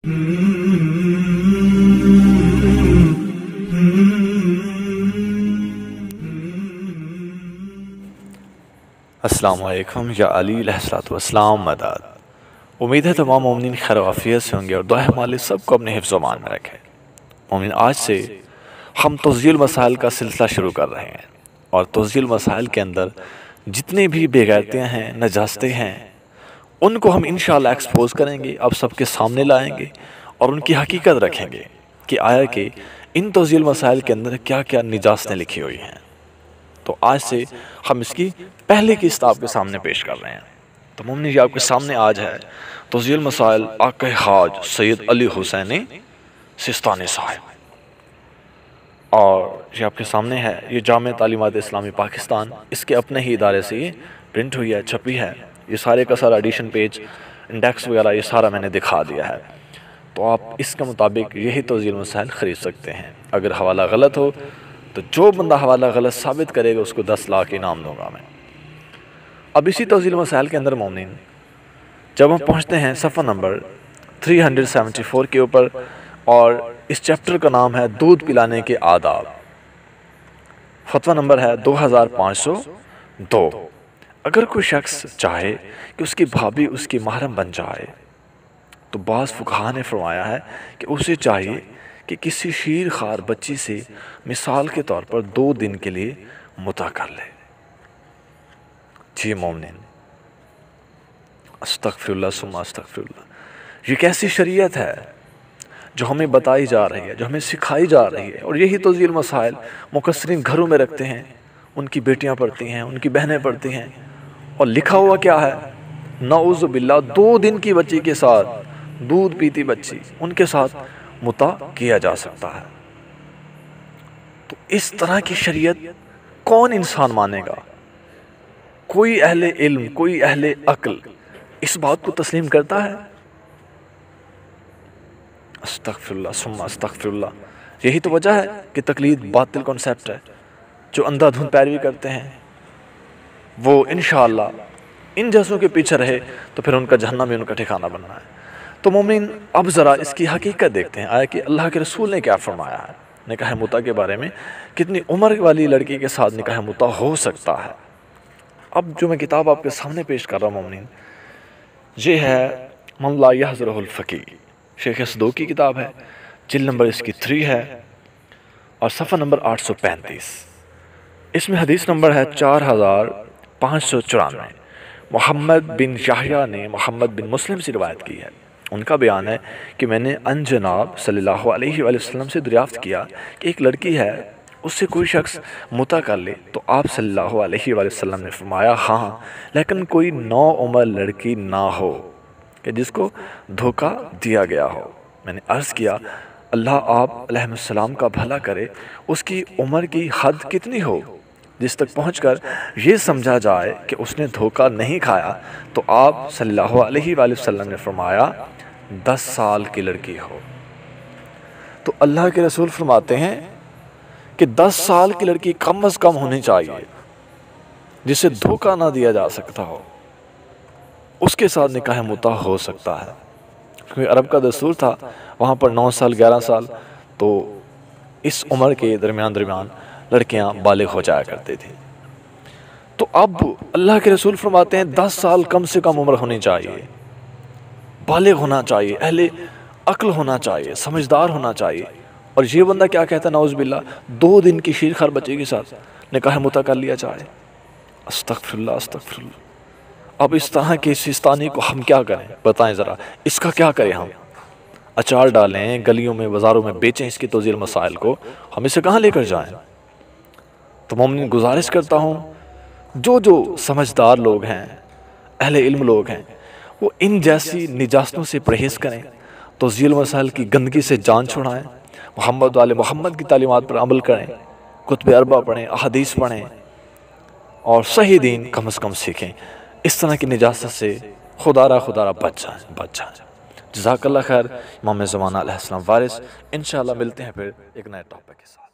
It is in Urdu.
السلام علیکم یا علی علیہ الصلوۃ والسلام مدد۔ امید ہے تمام مومنین خیر و عافیت سے ہوں گے اور دعا مالک سب کو اپنے حفظ و امان میں رکھے۔ مومنین، آج سے ہم توضیح المسائل کا سلسلہ شروع کر رہے ہیں، اور توضیح المسائل کے اندر جتنے بھی بے غیرتیاں ہیں، نجاستیں ہیں، ان کو ہم انشاءاللہ ایکسپوز کریں گے، اب سب کے سامنے لائیں گے اور ان کی حقیقت رکھیں گے کہ آیا کہ ان توضیح المسائل کے اندر کیا کیا نجاستیں لکھی ہوئی ہیں۔ تو آج سے ہم اس کی پہلے کی قسط آپ کے سامنے پیش کر رہے ہیں۔ تو مومنین، یہ آپ کے سامنے آج ہے توضیح المسائل آقا حاج سید علی حسینی سستانی صاحب، اور یہ آپ کے سامنے ہے، یہ جامع تعلیمات اسلامی پاکستان، اس کے اپنے ہی ادارے سے یہ پرنٹ ہوئی ہے، چھپی ہے۔ یہ سارے کا سارا ایڈیشن پیج، انڈیکس وغیرہ یہ سارا میں نے دکھا دیا ہے، تو آپ اس کے مطابق یہی توضیح المسائل خرید سکتے ہیں۔ اگر حوالہ غلط ہو تو جو بندہ حوالہ غلط ثابت کرے گا اس کو 10 لاکھ انعام دوں گا میں۔ اب اسی توضیح المسائل کے اندر مومنین، جب ہم پہنچتے ہیں صفحہ نمبر 374 کے اوپر، اور اس چیپٹر کا نام ہے دودھ پلانے کے آداب، فتویٰ نمبر ہے 2502۔ اگر کوئی شخص چاہے کہ اس کی بھابھی اس کی محرم بن جائے تو بعض فقہا نے فرمایا ہے کہ اسے چاہیے کہ کسی شیر خوار بچی سے مثال کے طور پر 2 دن کے لیے متع کر لے۔ جی مومنین، استغفر اللہ ثم استغفر اللہ، یہ کیسی شریعت ہے جو ہمیں بتائی جا رہی ہے، جو ہمیں سکھائی جا رہی ہے، اور یہی توضیح المسائل مقصرین گھروں میں رکھتے ہیں، ان کی بیٹیاں پڑھتی ہیں، ان کی بہنیں پڑھتی ہیں، اور لکھا ہوا کیا ہے؟ نعوذ باللہ 2 دن کی بچی کے ساتھ، دودھ پیتی بچی، ان کے ساتھ متع کیا جا سکتا ہے۔ تو اس طرح کی شریعت کون انسان مانے گا؟ کوئی اہل علم، کوئی اہل عقل اس بات کو تسلیم کرتا ہے؟ استغفر اللہ ثم استغفر اللہ۔ یہی تو وجہ ہے کہ تقلید باطل کنسیپٹ ہے۔ جو اندھا دھند پیروی کرتے ہیں وہ انشاءاللہ ان جیسوں کے پیچھے رہے تو پھر ان کا جہنم میں ان کا ٹھکانہ بننا ہے۔ تو مومن، اب ذرا اس کی حقیقت دیکھتے ہیں، آیا کہ اللہ کے رسول نے کیا فرمایا ہے نکاح متع کے بارے میں، کتنی عمر والی لڑکی کے ساتھ نکاح متع ہو سکتا ہے۔ اب جو میں کتاب آپ کے سامنے پیش کر رہا ہوں مومنین، یہ ہے من لا یحضرہ الفقی، شیخ صدوق کی کتاب ہے، جلد نمبر اس کی 3 ہے، اور صفحہ نمبر 835۔ اس میں حدیث نمبر ہے 4594۔ محمد بن یحییٰ نے محمد بن مسلم سے روایت کی ہے۔ ان کا بیان ہے کہ میں نے ان جناب صلی اللہ علیہ وآلہ وسلم سے دریافت کیا کہ ایک لڑکی ہے، اس سے کوئی شخص متع کر لے، تو آپ صلی اللہ علیہ وآلہ وسلم نے فرمایا ہاں، لیکن کوئی نوعمر لڑکی نہ ہو کہ جس کو دھوکہ دیا گیا ہو۔ میں نے عرض کیا اللہ آپ علیہ السلام کا بھلا کرے، اس کی عمر کی حد کتنی ہو جس تک پہنچ کر یہ سمجھا جائے کہ اس نے دھوکہ نہیں کھایا؟ تو آپ صلی اللہ علیہ وآلہ وسلم نے فرمایا 10 سال کی لڑکی ہو۔ تو اللہ کے رسول فرماتے ہیں کہ 10 سال کی لڑکی کم از کم ہونی چاہیے جسے دھوکہ نہ دیا جا سکتا ہو، اس کے ساتھ نکاح متع ہو سکتا ہے۔ کیونکہ عرب کا دستور تھا، وہاں پر 9 سال 11 سال تو اس عمر کے درمیان لڑکیاں بالغ ہو جایا کرتے تھے۔ تو اب اللہ کے رسول فرماتے ہیں 10 سال کم سے کم عمر ہونی چاہیے، بالغ ہونا چاہیے، اہل عقل ہونا چاہیے، سمجھدار ہونا چاہیے۔ اور یہ بندہ کیا کہتا ہے نعوذ باللہ 2 دن کی شیر خوار بچے کے ساتھ نکاح متع کر لیا جائے۔ استغفر اللہ استغفر اللہ۔ اب اس طرح کے سستانی کو ہم کیا کریں؟ بتائیں ذرا، اس کا کیا کریں؟ ہم اچار ڈالیں، گلیوں میں بازاروں میں بیچیں اس کی توضیح المسائل کو، ہم اسے کہاں لے کر جائیں؟ تو مومنین، گزارش کرتا ہوں جو سمجھدار لوگ ہیں، اہل علم لوگ ہیں، وہ ان جیسی نجاستوں سے پرہیز کریں، توضیح المسائل کی گندگی سے جان چھڑائیں، محمد وال محمد کی تعلیمات پر عمل کریں، کتب اربع پڑھیں، احادیث پڑھیں، اور صحیح دین کم از کم سیکھیں۔ اس طرح کی نجاست سے خدا را بچ جائیں۔ جزاک اللہ خیر۔ امام زمانہ علیہ السلام وارث، انشاءاللہ ملتے ہیں پھر ایک نئے ٹاپک کے ساتھ۔